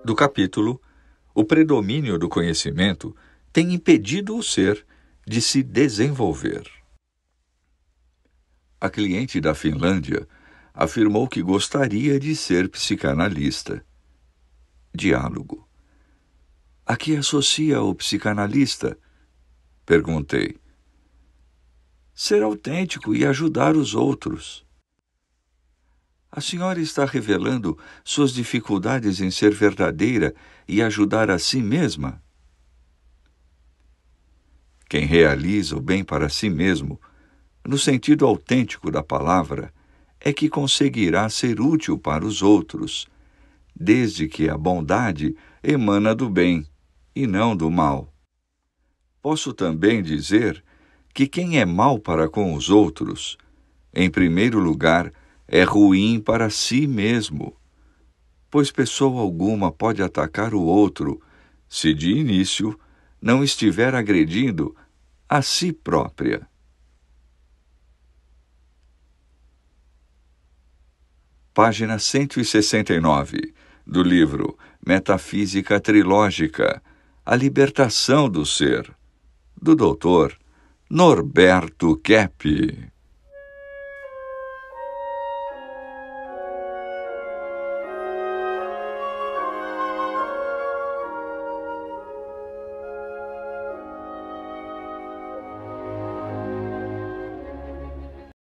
do capítulo O predomínio do conhecimento tem impedido o ser de se desenvolver. A cliente da Finlândia afirmou que gostaria de ser psicanalista. Diálogo. A que associa o psicanalista? Perguntei. Ser autêntico e ajudar os outros. A senhora está revelando suas dificuldades em ser verdadeira e ajudar a si mesma? Quem realiza o bem para si mesmo, no sentido autêntico da palavra, é que conseguirá ser útil para os outros, desde que a bondade emana do bem e não do mal. Posso também dizer que quem é mau para com os outros, em primeiro lugar, é ruim para si mesmo, pois pessoa alguma pode atacar o outro se de início não estiver agredindo a si própria. Página 169, do livro Metafísica Trilógica, A Libertação do Ser, do Dr. Norberto Kepp.